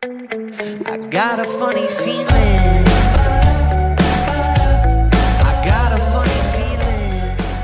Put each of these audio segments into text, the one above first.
I got a funny feeling. I got a funny feeling.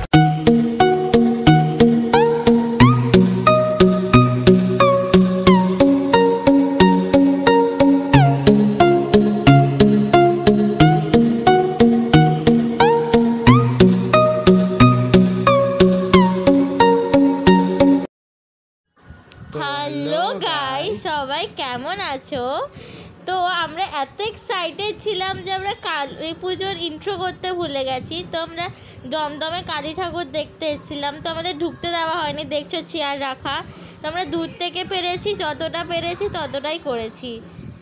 Hello guys, সবাই কেমন আছো? তো আমরা এত এক্সাইটেড ছিলাম যে আমরা কালী পুজোর ইন্ট্রো করতে ভুলে গেছি। তো আমরা দমদমে কালী ঠাকুর দেখতে এসেছিলাম, তো আমাদের ঢুকতে দেওয়া হয়নি, দেখছো চেয়ার রাখা। তো আমরা দূর থেকে পেরেছি, যতটা পেরেছি ততটাই করেছি।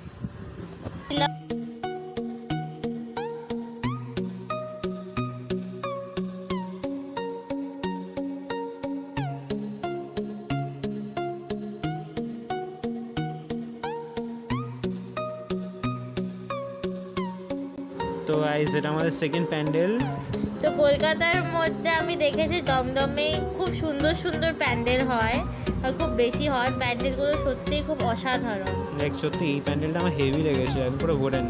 তো গাইস, এটা আমাদের সেকেন্ড প্যান্ডেল। তো কলকাতার মধ্যে আমি দেখেছি দমদমে খুব সুন্দর সুন্দর প্যান্ডেল হয় আর খুব বেশি হয়। প্যান্ডেলগুলো সত্যিই খুব অসাধারণ। সত্যি এই প্যান্ডেলটা আমার হেভি লেগেছে, একদম পুরো ঘোরেন।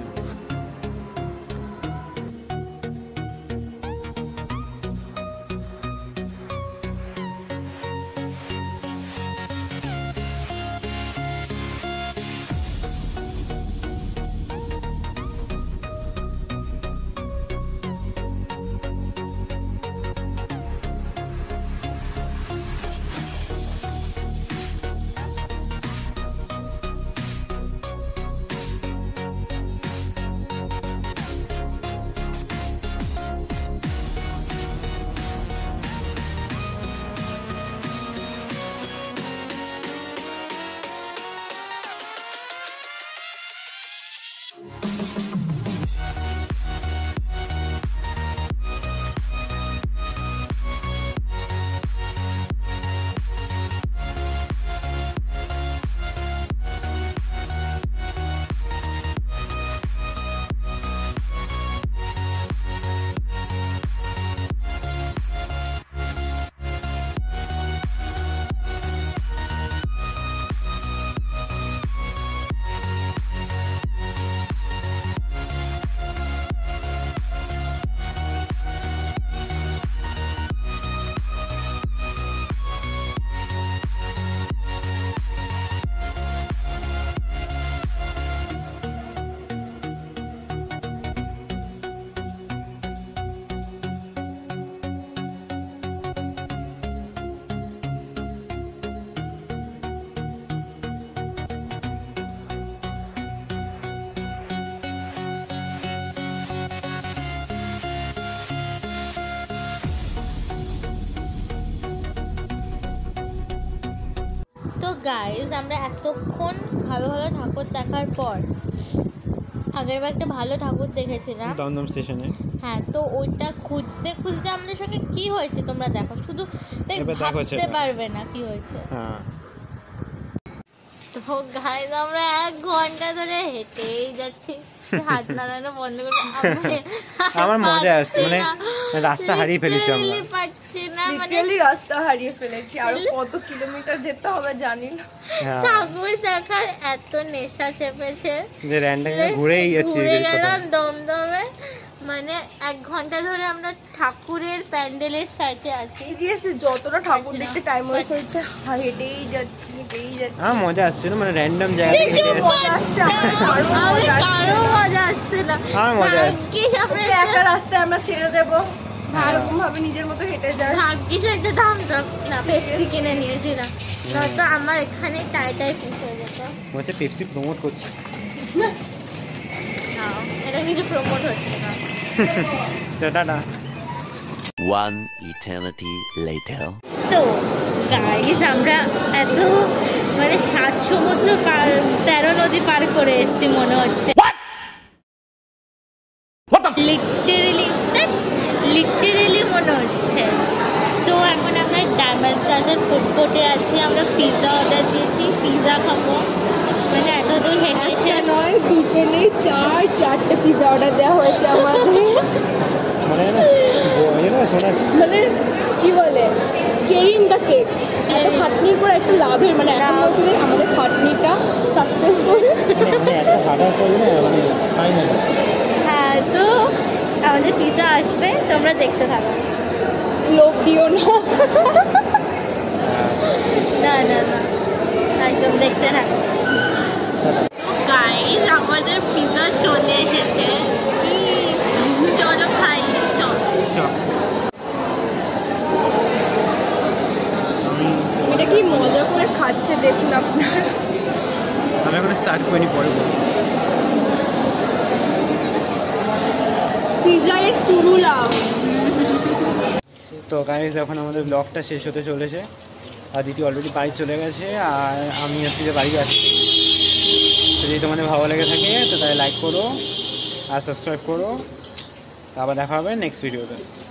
তো গাইজ, আমরা এতক্ষণ ভালো ভালো ঠাকুর দেখার পর আগের বার একটা ভালো ঠাকুর দেখেছিলাম দমদম স্টেশনে। হ্যাঁ, তো ওইটা খুঁজতে খুঁজতে আমাদের সঙ্গে কি হয়েছে তোমরা দেখো, শুধু ভাবতে পারবে না কি হয়েছে। হ্যাঁ, তো গাইজ আমরা 1 ঘন্টা ধরে হেঁটেই যাচ্ছি, হাত নাড়ানো বন্ধ করে। আমার মজা আসছে, মানে রাস্তা হারিয়ে ফেলেছি আমরা। পাচ্ছি না, মানে রাস্তা হারিয়ে ফেলেছি। আরো কত কিলোমিটার যেতে হবে জানি না। ঠাকুর দেখার এত নেশা চেপেছে যে র্যান্ডমলি ঘুরেই যাচ্ছি। ঘুরে গেলাম দমদমে, মানে 1 ঘন্টা ধরে আমরা ঠাকুরের প্যান্ডেলের সাইডে আছি। সিরিয়াসলি যতটা ঠাকুর দেখতে টাইম ওয়েস্ট হচ্ছে, হেঁটেই যাচ্ছি হেঁটেই যাচ্ছি। আমার মজা আসছিল, মানে র্যান্ডম জায়গা থেকে কারো মজা আসছে না। আমার মজা আসছে। একটা রাস্তায় আমরা ছেড়ে দেবো, এরকম ভাবে নিজের মতো হেঁটে যায়। ভাগ্যিস একটা দাম না পেপসি কিনে নিয়েছিলাম, নয়তো আমার এখানে টাইটাই পিস হয়ে যেত। বলছে পেপসি প্রমোট করছে, এটা কিছু প্রমোট হচ্ছে না। টাটা। One eternity later. তো গাইস, আমরা এত মানে 7 সমুদ্র পার 13 নদী পার করে এসেছি মনে হচ্ছে। লিটারেলি মনে হচ্ছে। তো এখন আমরা ডায়মন্ড প্লাজার ফুড কোর্টে আছি, আমরা পিৎজা অর্ডার দিয়েছি, পিৎজা খাবো। মানে এত দূর হেঁটেছে, নয় দুটো নেই, 4-4টে পিৎজা অর্ডার দেওয়া হয়েছে আমাদের। মানে কি বলে, চেরি ইন দ্য কেক। এত খাটনির পর একটা লাভের, মানে এখন বলছে যে আমাদের খাটনিটা সাকসেসফুল। অর্ডার করলে মানে ফাইনাল। হ্যাঁ, তো আমাদের পিৎজা আসবে, তোমরা দেখতে থাকো। লোভ দিও না। না না না, একদম দেখতে থাকো। গাইস, আমাদের পিৎজা চলে এসেছে। চলো খাই, চলো। এটা কি মজা করে খাচ্ছে দেখুন আপনারা। আমি এখন স্টার্ট করিনি, পরে বলবো। Pizza is true love. তো গাইস, এখন আমাদের ব্লগটা শেষ হতে চলেছে। আর দিদি অলরেডি বাড়ি চলে গেছে, আর আমি হচ্ছে যে বাড়ি যাচ্ছি। তো যদি তোমাদের ভালো লেগে থাকে তো তাহলে লাইক করো আর সাবস্ক্রাইব করো। আবার দেখা হবে নেক্সট ভিডিওতে।